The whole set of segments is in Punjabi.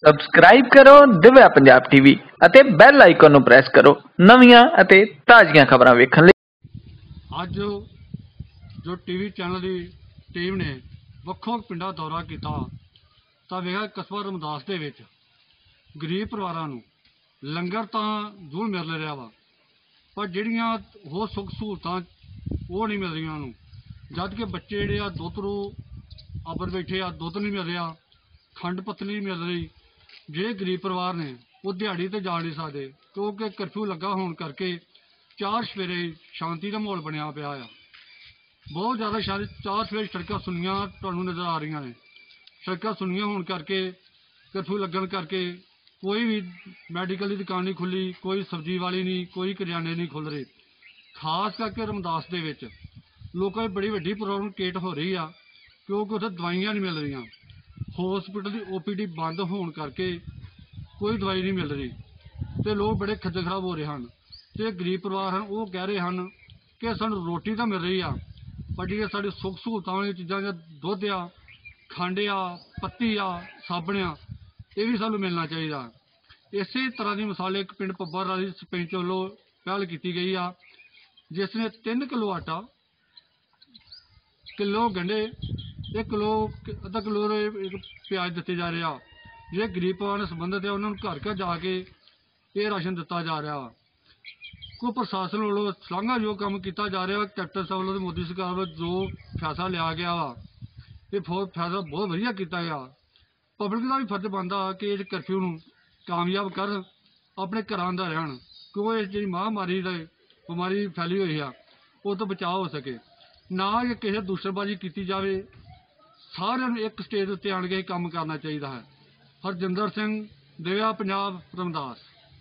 ਸਬਸਕ੍ਰਾਈਬ ਕਰੋ ਦਿਵਿਆ ਪੰਜਾਬ ਟੀਵੀ ਅਤੇ ਬੈਲ ਆਈਕਨ ਨੂੰ ਪ੍ਰੈਸ ਕਰੋ ਨਵੀਆਂ ਅਤੇ ਤਾਜ਼ੀਆਂ ਖਬਰਾਂ ਵੇਖਣ ਲਈ। ਅੱਜ ਜੋ ਟੀਵੀ ਚੈਨਲ ਦੀ ਟੀਮ ਨੇ ਵੱਖੋ ਪਿੰਡਾਂ ਦੌਰਾ ਕੀਤਾ ਤਾਂ ਵੇਖਿਆ ਕਸਬਾ ਰਮਦਾਸ ਦੇ ਵਿੱਚ ਗਰੀਬ ਪਰਿਵਾਰਾਂ ਨੂੰ ਲੰਗਰ ਤਾਂ ਜ਼ਰੂਰ ਮਿਲ ਰਿਹਾ ਵਾ, ਪਰ ਜਿਹੜੀਆਂ ਹੋਰ ਸੁੱਖ ਸਹੂਲਤਾਂ ਉਹ ਨਹੀਂ ਮਿਲ ਰਹੀਆਂ ਉਹਨੂੰ। ਜਦ ਕਿ ਬੱਚੇ ਜਿਹੜੇ ਆ ਦੁੱਧ ਨੂੰ ਆਬਰ ਬੈਠੇ ਆ, ਦੁੱਧ ਨਹੀਂ ਮਿਲ ਰਿਹਾ, ਖੰਡ ਪੱਤਲੀ ਨਹੀਂ ਮਿਲ ਰਹੀ। ਜਿਹੜੇ ਗਰੀਬ ਪਰਿਵਾਰ ਨੇ ਉਹ ਦਿਹਾੜੀ ਤੇ ਜਾ ਨਹੀਂ ਸਕਦੇ ਕਿਉਂਕਿ ਕਰਫਿਊ ਲੱਗਾ ਹੋਣ ਕਰਕੇ ਚਾਰ ਸਵੇਰੇ ਸ਼ਾਂਤੀ ਦਾ ਮਾਹੌਲ ਬਣਿਆ ਪਿਆ ਆ। ਬਹੁਤ ਜ਼ਿਆਦਾ ਚਾਰ ਸਵੇਰੇ ਸੜਕਾਂ ਸੁੰਨੀਆਂ ਤੁਹਾਨੂੰ ਨਜ਼ਰ ਆ ਰਹੀਆਂ ਨੇ। ਸੜਕਾਂ ਸੁੰਨੀਆਂ ਹੋਣ ਕਰਕੇ ਕਰਫਿਊ ਲੱਗਣ ਕਰਕੇ ਕੋਈ ਵੀ ਮੈਡੀਕਲ ਦੀ ਦੁਕਾਨ ਨਹੀਂ ਖੁੱਲ੍ਹੀ, ਕੋਈ ਸਬਜ਼ੀ ਵਾਲੀ ਨਹੀਂ, ਕੋਈ ਕਰਿਆਨੇ ਨਹੀਂ ਖੁੱਲ੍ਹ ਰਹੇ। ਖਾਸ ਕਰਕੇ ਰਮਦਾਸ ਦੇ ਵਿੱਚ ਲੋਕਾਂ ਦੀ ਬੜੀ ਵੱਡੀ ਪ੍ਰੋਬਲਮ ਕ੍ਰੀਏਟ ਹੋ ਰਹੀ ਆ ਕਿਉਂਕਿ ਉੱਥੇ ਦਵਾਈਆਂ ਨਹੀਂ ਮਿਲ ਰਹੀਆਂ। ਹੌਸਪੀਟਲ ਦੀ OPD ਬੰਦ ਹੋਣ ਕਰਕੇ ਕੋਈ ਦਵਾਈ ਨਹੀਂ ਮਿਲ ਰਹੀ ਅਤੇ ਲੋਕ ਬੜੇ ਖੱਜਲ ਖਰਾਬ ਹੋ ਰਹੇ ਹਨ। ਅਤੇ ਗਰੀਬ ਪਰਿਵਾਰ ਹਨ ਉਹ ਕਹਿ ਰਹੇ ਹਨ ਕਿ ਸਾਨੂੰ ਰੋਟੀ ਤਾਂ ਮਿਲ ਰਹੀ ਆ, ਪਰ ਜਿਹੜੀਆਂ ਸਾਡੇ ਸੁੱਖ ਸਹੂਲਤਾਂ ਵਾਲੀਆਂ ਚੀਜ਼ਾਂ ਜਾਂ ਦੁੱਧ ਆ, ਖੰਡ ਆ, ਪੱਤੀ ਆ, ਸਾਬਣ ਆ, ਇਹ ਵੀ ਸਾਨੂੰ ਮਿਲਣਾ ਚਾਹੀਦਾ। ਇਸੇ ਤਰ੍ਹਾਂ ਦੀ ਮਿਸਾਲ ਇੱਕ ਪਿੰਡ ਪੱਬਾ ਰਾਜ ਦੀ ਸਰਪੰਚ ਵੱਲੋਂ ਪਹਿਲ ਕੀਤੀ ਗਈ ਆ, ਜਿਸ ਨੇ 3 ਕਿਲੋ ਆਟਾ, ਕਿਲੋ ਗੰਢੇ, 1 ਕਿਲੋ ਅੱਧਾ ਕਿਲੋ ਇੱਕ ਪਿਆਜ਼ ਦਿੱਤੇ ਜਾ ਰਹੇ ਆ। ਜਿਹੜੇ ਗਰੀਬ ਪਰਿਵਾਰ ਨਾਲ ਸੰਬੰਧਿਤ ਆ ਉਹਨਾਂ ਨੂੰ ਘਰ ਘਰ ਜਾ ਕੇ ਇਹ ਰਾਸ਼ਨ ਦਿੱਤਾ ਜਾ ਰਿਹਾ ਵਾ। ਕੋਈ ਪ੍ਰਸ਼ਾਸਨ ਵੱਲੋਂ ਸ਼ਲਾਘਾਯੋਗ ਕੰਮ ਕੀਤਾ ਜਾ ਰਿਹਾ ਵਾ। ਕੈਪਟਨ ਸਾਹਿਬ ਵੱਲੋਂ ਤੇ ਮੋਦੀ ਸਰਕਾਰ ਵੱਲੋਂ ਜੋ ਫੈਸਲਾ ਲਿਆ ਗਿਆ ਵਾ, ਇਹ ਫੈਸਲਾ ਬਹੁਤ ਵਧੀਆ ਕੀਤਾ ਗਿਆ। ਪਬਲਿਕ ਦਾ ਵੀ ਫਰਜ਼ ਬਣਦਾ ਕਿ ਇਸ ਕਰਫਿਊ ਨੂੰ ਕਾਮਯਾਬ ਕਰਨ, ਆਪਣੇ ਘਰਾਂ ਅੰਦਰ ਰਹਿਣ, ਕਿਉਂਕਿ ਇਹ ਜਿਹੜੀ ਮਹਾਂਮਾਰੀ ਦਾ ਬਿਮਾਰੀ ਫੈਲੀ ਹੋਈ ਆ ਉਹ ਤੋਂ ਬਚਾਅ ਹੋ ਸਕੇ। ਨਾ ਕਿ ਕਿਸੇ ਦੂਸਰੇਬਾਜ਼ੀ ਕੀਤੀ ਜਾਵੇ। ਸਾਰਿਆਂ ਨੂੰ ਇੱਕ ਸਟੇਜ ਉੱਤੇ ਆਣ ਕੇ ਕੰਮ ਕਰਨਾ ਚਾਹੀਦਾ ਹੈ। ਹਰਜਿੰਦਰ ਸਿੰਘ, ਦਿਵਿਆ ਪੰਜਾਬ, ਰਮਦਾਸ।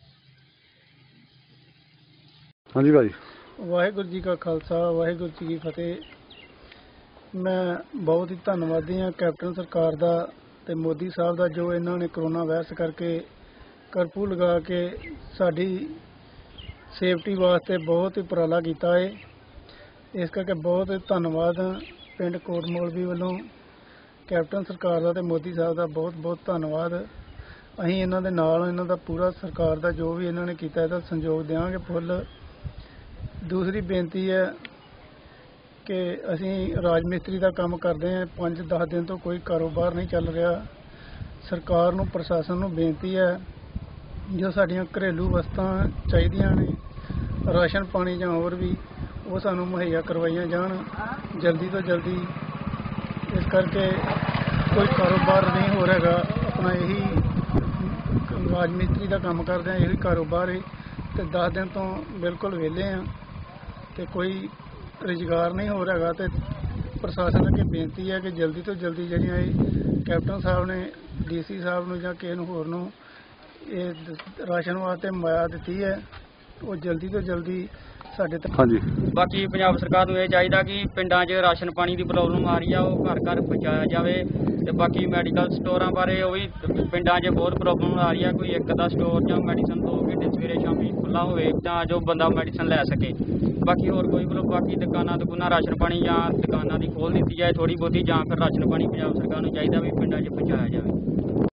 ਹਾਂਜੀ ਭਾਜੀ। ਵਾਹਿਗੁਰੂ ਜੀ ਕਾ ਖਾਲਸਾ, ਵਾਹਿਗੁਰੂ ਜੀ ਕੀ ਫਤਿਹ। ਮੈਂ ਬਹੁਤ ਹੀ ਧੰਨਵਾਦੀ ਹਾਂ ਕੈਪਟਨ ਸਰਕਾਰ ਦਾ ਅਤੇ ਮੋਦੀ ਸਾਹਿਬ ਦਾ, ਜੋ ਇਹਨਾਂ ਨੇ ਕਰੋਨਾ ਵਾਇਰਸ ਕਰਕੇ ਕਰਫਿਊ ਲਗਾ ਕੇ ਸਾਡੀ ਸੇਫਟੀ ਵਾਸਤੇ ਬਹੁਤ ਹੀ ਉਪਰਾਲਾ ਕੀਤਾ ਹੈ। ਇਸ ਕਰਕੇ ਬਹੁਤ ਧੰਨਵਾਦ ਪਿੰਡ ਕੋਟ ਮੌਲਵੀ ਵੱਲੋਂ ਕੈਪਟਨ ਸਰਕਾਰ ਦਾ ਅਤੇ ਮੋਦੀ ਸਾਹਿਬ ਦਾ ਬਹੁਤ ਬਹੁਤ ਧੰਨਵਾਦ। ਅਸੀਂ ਇਹਨਾਂ ਦੇ ਨਾਲ, ਇਹਨਾਂ ਦਾ ਪੂਰਾ ਸਰਕਾਰ ਦਾ ਜੋ ਵੀ ਇਹਨਾਂ ਨੇ ਕੀਤਾ ਇਹਦਾ ਸਹਿਯੋਗ ਦੇਵਾਂਗੇ ਫੁੱਲ। ਦੂਸਰੀ ਬੇਨਤੀ ਹੈ ਕਿ ਅਸੀਂ ਰਾਜ ਮਿਸਤਰੀ ਦਾ ਕੰਮ ਕਰਦੇ ਹਾਂ, 5-10 ਦਿਨ ਤੋਂ ਕੋਈ ਕਾਰੋਬਾਰ ਨਹੀਂ ਚੱਲ ਰਿਹਾ। ਸਰਕਾਰ ਨੂੰ, ਪ੍ਰਸ਼ਾਸਨ ਨੂੰ ਬੇਨਤੀ ਹੈ ਜੋ ਸਾਡੀਆਂ ਘਰੇਲੂ ਵਸਤਾਂ ਚਾਹੀਦੀਆਂ ਨੇ, ਰਾਸ਼ਨ ਪਾਣੀ ਜਾਂ ਹੋਰ ਵੀ, ਉਹ ਸਾਨੂੰ ਮੁਹੱਈਆ ਕਰਵਾਈਆਂ ਜਾਣ ਜਲਦੀ ਤੋਂ ਜਲਦੀ। ਇਸ ਕਰਕੇ ਕੋਈ ਕਾਰੋਬਾਰ ਨਹੀਂ ਹੋ ਰਿਹਾ। ਆਪਣਾ ਇਹੀ ਰਾਜ ਮਿਸਤਰੀ ਦਾ ਕੰਮ ਕਰਦੇ ਹਾਂ, ਇਹੀ ਕਾਰੋਬਾਰ ਹੈ ਅਤੇ 10 ਦਿਨ ਤੋਂ ਬਿਲਕੁਲ ਵਿਹਲੇ ਹਾਂ ਅਤੇ ਕੋਈ ਰੁਜ਼ਗਾਰ ਨਹੀਂ ਹੋ ਰਿਹਾ। ਅਤੇ ਪ੍ਰਸ਼ਾਸਨ ਅੱਗੇ ਬੇਨਤੀ ਹੈ ਕਿ ਜਲਦੀ ਤੋਂ ਜਲਦੀ ਜਿਹੜੀਆਂ ਇਹ ਕੈਪਟਨ ਸਾਹਿਬ ਨੇ DC ਸਾਹਿਬ ਨੂੰ ਜਾਂ ਕਿਸੇ ਨੂੰ ਹੋਰ ਨੂੰ ਇਹ ਰਾਸ਼ਨ ਵਾਸਤੇ ਮੁਹੱਈਆ ਦਿੱਤੀ ਹੈ, ਉਹ ਜਲਦੀ ਤੋਂ ਜਲਦੀ ਸਾਡੇ ਤੱਕ। ਹਾਂਜੀ। ਬਾਕੀ ਪੰਜਾਬ ਸਰਕਾਰ ਨੂੰ ਇਹ ਚਾਹੀਦਾ ਕਿ ਪਿੰਡਾਂ 'ਚ ਰਾਸ਼ਨ ਪਾਣੀ ਦੀ ਪ੍ਰੋਬਲਮ ਆ ਰਹੀ ਆ, ਉਹ ਘਰ ਘਰ ਪਹੁੰਚਾਇਆ ਜਾਵੇ। ਅਤੇ ਬਾਕੀ ਮੈਡੀਕਲ ਸਟੋਰਾਂ ਬਾਰੇ ਉਹ ਵੀ ਪਿੰਡਾਂ 'ਚ ਬਹੁਤ ਪ੍ਰੋਬਲਮ ਆ ਰਹੀ ਆ। ਕੋਈ ਇੱਕ ਦਾ ਸਟੋਰ ਜਾਂ ਮੈਡੀਸਨ 2 ਘੰਟੇ ਸਵੇਰੇ ਸ਼ਾਮੀ ਖੁੱਲ੍ਹਾ ਹੋਵੇ ਤਾਂ ਜੋ ਬੰਦਾ ਮੈਡੀਸਨ ਲੈ ਸਕੇ। ਬਾਕੀ ਹੋਰ ਕੋਈ ਬਾਕੀ ਦੁਕਾਨਾਂ ਰਾਸ਼ਨ ਪਾਣੀ ਜਾਂ ਦੁਕਾਨਾਂ ਦੀ ਖੋਲ੍ਹ ਦਿੱਤੀ ਜਾਏ ਥੋੜ੍ਹੀ ਬਹੁਤੀ, ਜਾਂ ਫਿਰ ਰਾਸ਼ਨ ਪਾਣੀ ਪੰਜਾਬ ਸਰਕਾਰ ਨੂੰ ਚਾਹੀਦਾ ਵੀ ਪਿੰਡਾਂ 'ਚ ਪਹੁੰਚਾਇਆ ਜਾਵੇ।